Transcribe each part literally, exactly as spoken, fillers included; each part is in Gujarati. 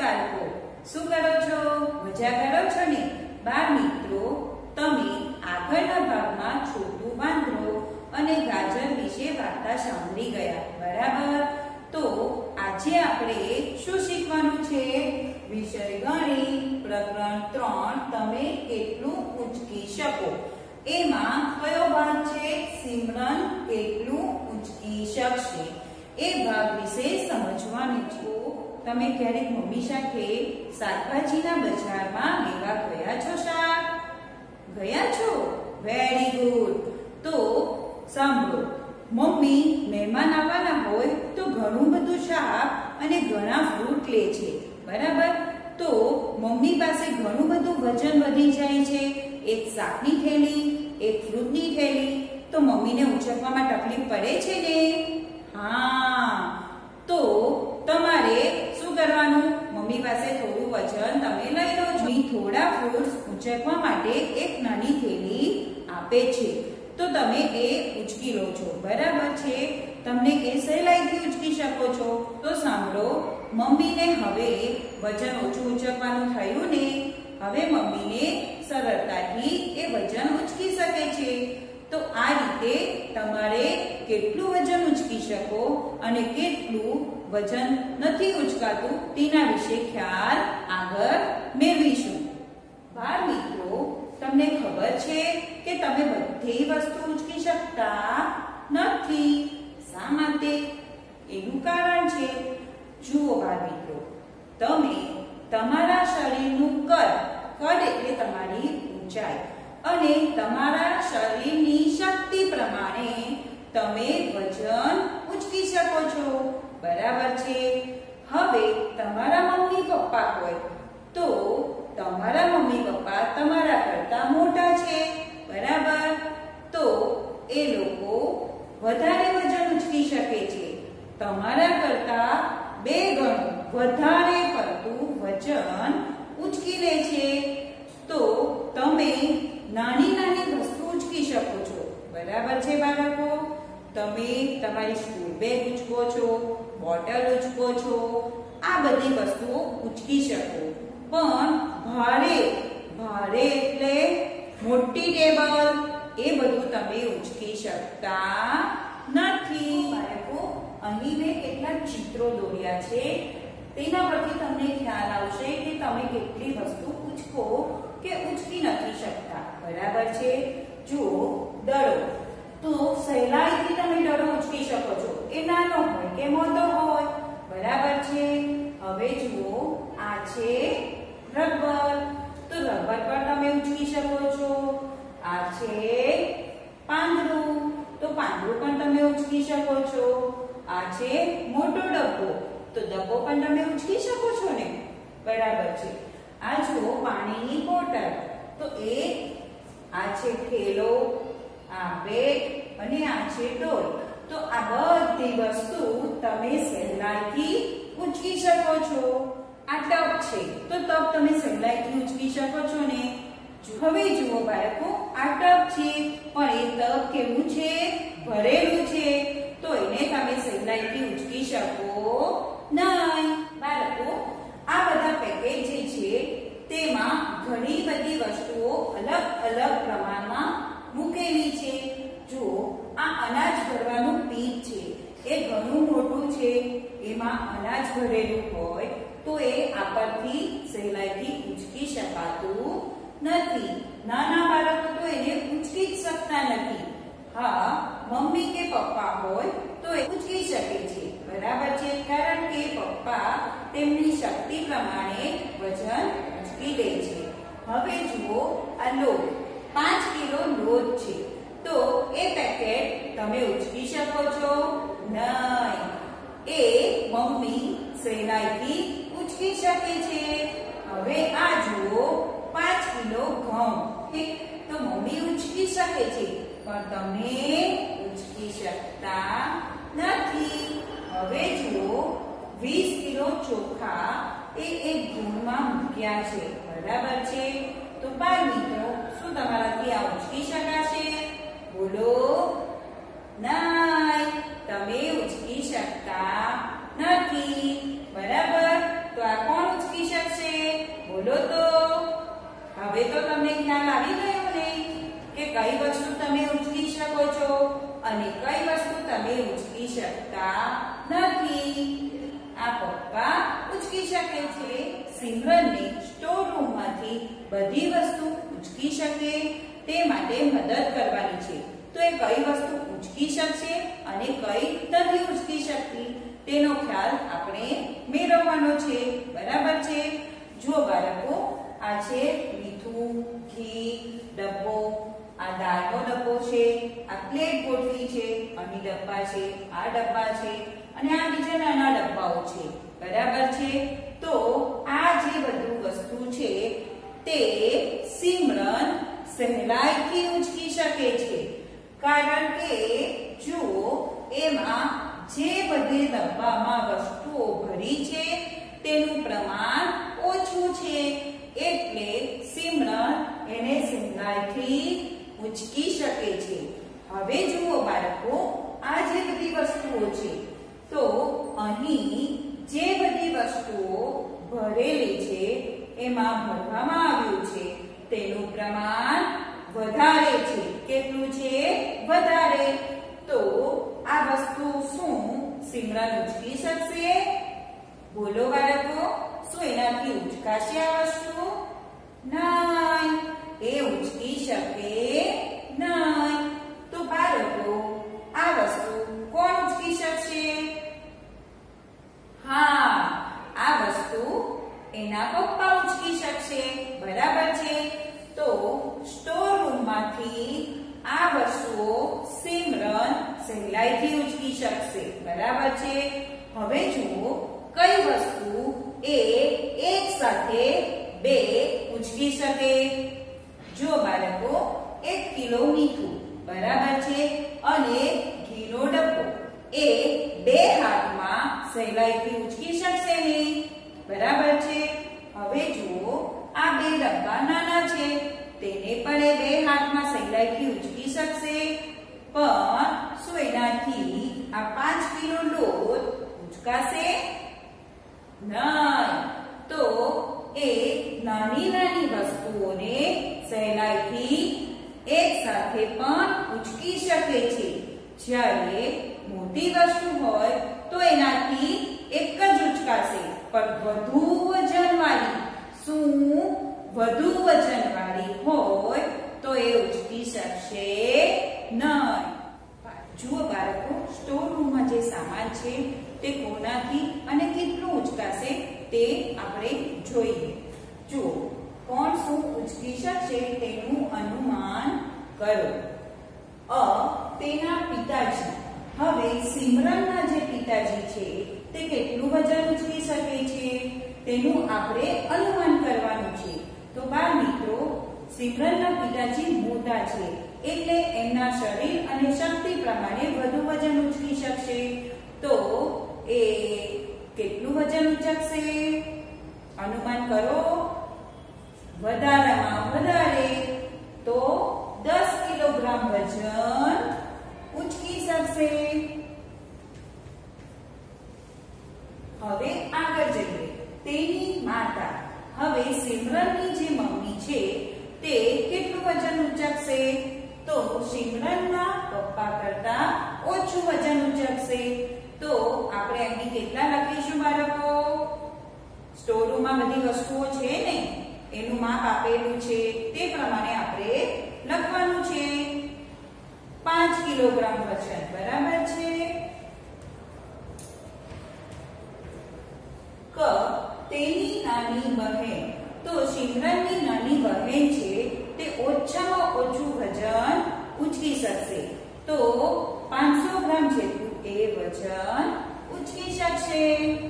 બાળકો, શું કરો છો? મજા કરો છો ને? બાળ મિત્રો, તમે આગળના ભાગમાં છોટું વાંદરો અને ગાજર વિશે વાર્તા સાંભળી ગયા, બરાબર? તો આજે આપણે શું શીખવાનું છે? વિષય ગણિત પ્રકરણ ત્રણ, તમે કેટલું ઉંચકી શકો. એમાં કયો ભાગ છે? સિમરન કેટલું ઉંચકી શકશે એ ભાગ વિશે સમજવાનું છે. તમે ક્યારેક મમ્મી સાથે શાકભાજીના બજારમાં લેવા ગયા છો? શાક ગયા છો? Very good. તો સાંભળો, મમ્મી મહેમાન આવવાના હોય તો ઘણું બધું શાક અને ઘણા ફ્રૂટ લે છે, બરાબર? તો મમ્મી પાસે ઘણું બધું વજન વધી જાય છે. એક શાકની થેલી, એક ફ્રૂટની થેલી, તો મમ્મીને ઉચકવામાં તકલીફ પડે છે ને? હા, તો તમારે શું કરવાનું? મમ્મી પાસે થોડું વજન તમે લઈ લો છો. થોડા ફ્રૂટ્સ ઉચકવા માટે એક નાની થેલી આપે છે, તો તમે એ ઉચકી લો છો, બરાબર છે? તમને એ સહેલાઈથી ઉચકી શકો છો. તો સાંભળો, મમ્મીને હવે વજન ઓછું ઉચકવાનું થયું ને, હવે મમ્મીને સરળતાથી એ વજન ઉચકી શકે છે. તો આ રીતે તમારે કેટલું વજન ઉચકી શકો અને કેટલું વજન નથી ઉચકાતું તેના વિશે ખ્યાલ આગળ મેળવીશું. બાળ મિત્રો, તમને ખબર છે કે તમે બધી વસ્તુ ઉચકી શકતા નથી. શા માટે? એનું કારણ છે, જુઓ બાળ મિત્રો, તમે તમારા શરીરનું કદ, કદ એટલે તમારી ઊંચાઈ, અને તમારા શરીરની શક્તિ પ્રમાણે તમે વજન ઉચકી શકો છો, બરાબર છે? હવે તમારા મમ્મી પપ્પા હોય તો તમારા મમ્મી પપ્પા તમારા કરતા મોટા છે, બરાબર? તો એ લોકો વધારે વજન ઉચકી શકે છે. તમારા કરતા બે ગણું વધારે પડતું વજન ઉચકી લે છે. તો તમે નાની નાની વસ્તુ ઉચકી શકો છો, બરાબર છે બાળકો? તમે તમારી સ્કૂલ બેગ ઉચકો છો, બોટલ ઉચકો છો, આ બધી વસ્તુઓ ઉચકી શકો. પણ ભારે ભારે એટલે મોટી ટેબલ, એ બધું તમે ઉચકી શકતા નથી. બાળકો, અહીં મેં કેટલાક ચિત્રો દોર્યા છે, તેના પરથી તમને ખ્યાલ આવશે કે તમે કેટલી વસ્તુ ઉચકો કે ઉચકી નથી શકતા, બરાબર છે? જુઓ, દડો, તો સહેલાઈથી તમે દડો ઉચકી શકો છો. એ નાનો હોય કે મોટો હોય, બરાબર છે? હવે જુઓ, આ છે રબર, તો રબર પર તમે ઉચકી શકો છો. આ છે પાંદડું, તો પાંદડું પણ તમે ઉચકી શકો છો. આ છે મોટો ડબ્બો, તો ડબ્બો પણ તમે ઉચકી શકો છો ને, બરાબર છે? આ જુઓ પાણીની બોટલ, તો એ આ છે થેલો, આ બેગ અને આ છે ડોલ. તો આ બધી વસ્તુ તમે સહેલાઈથી ઉચકી શકો છો. આ ટબ છે, તો ટબ તમે સહેલાઈથી ઉચકી શકો છો ને? હવે જુઓ બાળકો, આ ટબ છે, પણ એ ટબ કેવું છે? ભરેલું છે, તો એને તમે સહેલાઈથી ઉચકી શકો નહીં. બાળકો, આ બધા પેકેજ જે છે તેમાં ઘણી બધી વસ્તુઓ અલગ અલગ પ્રમાણમાં મૂકેલી છે. જુઓ, આ અનાજ ભરવાનું પીઠ છે, એ ઘણું મોટું છે, એમાં અનાજ ભરેલું હોય તો એ આપણથી સહેલાઈથી ઉચકી શકાતું નથી. નાના બાળકો તો એને ઉચકી જ શકતા નથી. હા, મમ્મી કે પપ્પા હોય તો એ ઉચકી શકે છે, બરાબર છે? કારણ કે પપ્પા તેમની શક્તિ પ્રમાણે વજન ઉચકી લે છે. હવે જુઓ, આ લોટ, પાંચ કિલો લોટ છે, તો એ પેકેટ તમે ઉચકી શકો છો નહીં. એ મમ્મી સહેલાઈથી ઉચકી શકે છે. હવે આ જુઓ, પાંચ કિલો ઘઉં, તો મમ્મી ઉચકી શકે છે, પણ તમે ઉચકી શકતા નથી. હવે જુઓ, વીસ કિલો ચોખા એ એક ધૂળમાં મૂક્યા છે, બરાબર છે? તો બાળ મિત્રો, શું તમારાથી આ ઉચકી શકાશે? બોલો. નહીં, તમે ઉચકી શકતા નથી, બરાબર? તો આ કોણ ઉચકી હવે તો તમને ખ્યાલ આવી ગયો ને કે કઈ વસ્તુ તમે ઉચકી શકો છો અને કઈ વસ્તુ તમે ઉચકી શકતા નથી. આ પપ્પા ઉચકી શકે છે. સિમરનને સ્ટોર રૂમમાંથી બધી વસ્તુ ઉચકી શકે તે માટે મદદ કરવાની છે. તો એ કઈ વસ્તુ ઉચકી શકશે અને કઈ નથી ઉચકી શકતી તેનો ખ્યાલ આપણે મેળવવાનો છે. બરાબર છે? જુઓ બાળકો, આ છે મીઠું, ઘી, ડબ્બો, આ દાળનો ડબ્બો છે, આ પ્લેટ ગોઠવી છે, અહીં ડબ્બા છે, આ ડબ્બા છે અને આ બીજા નાના ડબ્બાઓ છે. બરાબર છે? તો આ જે બધું વસ્તુ છે તે સિમરન સહેલાઈથી ઉચકી શકે છે, કારણ કે જુઓ એમાં જે બધે ડબ્બામાં વસ્તુઓ ભરી છે તેનું પ્રમાણ ઓછું છે, એટલે સિમરન એને સહેલાઈથી ઉચકી શકે છે. હવે જુઓ બાળકો, આ જે બધી વસ્તુઓ છે તો અહીં જે બધી વસ્તુઓ ભરેલી છે એમાં ભરવામાં આવ્યું છે તેનું પ્રમાણ વધારે છે. કેટલું છે? વધારે. તો આ વસ્તુ શું સિમરન ઉચકી શકશે? બોલો બાળકો, શું એનાથી ઉચકાશે આ વસ્તુ? નહીં, એ ઉચકી શકે નહીં. તો બાળકો, આ વસ્તુ કોણ ઉચકી શકશે? હા, આ વસ્તુ એના પપ્પા ઉચકી શકશે. બરાબર છે? તો સ્ટોર રૂમમાંથી આ વસ્તુઓ સિમરન સહેલાઈથી ઉચકી શકશે. બરાબર છે? હવે જુઓ, કઈ વસ્તુ એ એક સાથે બે ઉચકી શકે? જો બાળકો, એક કિલો મીઠું, બરાબર છે, અને ઘીનો ડબ્બો એ બે હાથમાં સહેલાઈથી ઉચકી શકશે ને? બરાબર છે? હવે જુઓ, આ બે ડબ્બા નાના છે, તેને પણ એ બે હાથમાં સહેલાઈથી ઉચકી શકશે. પણ શું એનાથી આ પાંચ કિલો લોટ ઉચકાશે? નહીં. તો એ નાની નાની વસ્તુઓને સહેલાઈથી એક સાથે પણ ઉચકી શકે છે, જ્યારે મોટી વસ્તુ હોય તો એનાથી એક જ ઉચકાશે, પણ વધુ વજનવાળી, શું વધુ વજનવાળી હોય તો એ ઉચકી શકશે નહીં. જુઓ બાળકો, સ્ટોર રૂમમાં જે સામાન છે તે કોનાથી અને કેટલું ઉચકાશે તે આપણે જોઈએ. જુઓ, કોણ શું ઉચકી શકશે તેનું અનુમાન કરો. અ તેના પિતાજી. હવે સિમરનના જે પિતાજી છે તે કેટલું વજન ઉચકી શકે છે તેનું આપણે અનુમાન કરવાનું છે. તો બાળ મિત્રો, સિમરનના પિતાજી મોટા છે, એટલે એમના શરીર અને શક્તિ પ્રમાણે વધુ વજન ઉચકી શકશે. તો એ કેટલું વજન ઉચકશે? અનુમાન કરો. વધારામાં વધારે તો દસ કિલોગ્રામ વજન ઉચકી શકશે. હવે આગળ જઈએ. તેની માતા. હવે સિમરનની જે મમ્મી છે તે કેટલું વજન ઉચકશે? તો સિમરનના પપ્પા કરતા ઓછું વજન ઉચકશે. તો આપણે અહીં કેટલા લખીશું બાળકો? સ્ટોર રૂમમાં બધી વસ્તુઓ છે ને, એનું માપ આપેલું છે તે પ્રમાણે આપણે લખવાનું છે. પાંચ કિલોગ્રામ વજન. બરાબર છે? ક તેની નાની બહેન. તો સિમરનની નાની બહેન છે તે ઓછામાં ઓછું વજન ઉચકી શકશે. તો પાંચસો ગ્રામ જેટલું એ વજન ઉચકી શકશે.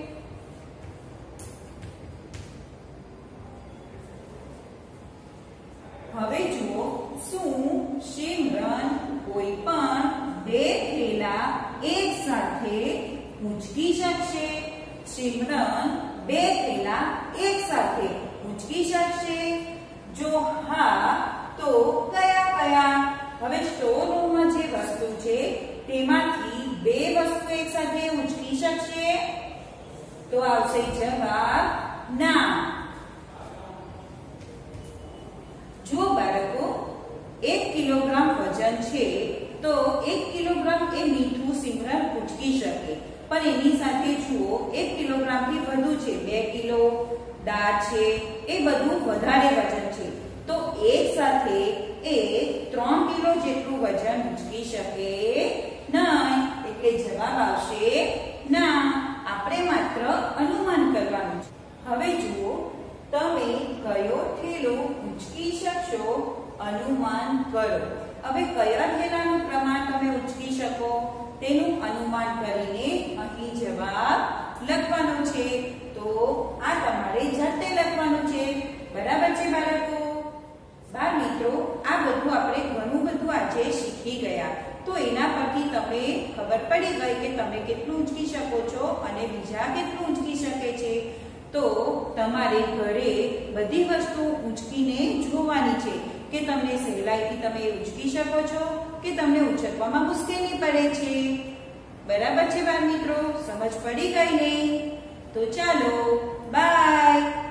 હવે જુઓ, શું સિમરન કોઈ પણ બે થેલા એક સાથે ઉચકી શકશે? સિમરન બે થેલા એક સાથે ઉચકી શકશે? જો હા, તો કયા કયા? હવે સ્ટોર રૂમમાં જે વસ્તુ છે તેમાંથી બે વસ્તુ એક સાથે ઉચકી શકશે? તો આવશે જવાબ ના. એક કિલોગ્રામ વજન છે તો એક કિલોગ્રામ એ મીઠું સિમરન ઉચકી શકે, પણ એની સાથે જુઓ એક કિલોગ્રામ થી વધુ છે, બે કિલો દાળ છે, એ બધું વધારે વજન છે, તો એક સાથે એ ત્રણ કિલો જેટલું વજન ઉચકી શકે નહીં, એટલે જવાબ આવશે ના. આપણે માત્ર અનુમાન કરવાનું છે. હવે જુઓ, તમે કયો થેલો ઉચકી શકશો અનુમાન કરો. હવે કયા થેલાનું પ્રમાણ તમે ઉચકી શકો તેનું અનુમાન કરીને અહીં જવાબ લખવાનો છે. તો આ તમારે જાતે લખવાનું છે. બરાબર છે બાળકો? બાળ મિત્રો, આ બધું આપણે ઘણું બધું આજે શીખી ગયા. તો એના પરથી તમે ખબર પડી ગઈ કે તમે કેટલું ઉચકી શકો છો અને બીજા કેટલું ઉચકી શકે છે. તો તમારે ઘરે બધી વસ્તુ ઉચકીને જોવાની છે કે તમને સહેલાઈથી તમે ઉચકી શકો છો કે તમને ઉચકવામાં મુશ્કેલી પડે છે. બરાબર છે બાળ મિત્રો? સમજ પડી ગઈ ને? તો ચાલો, બાય.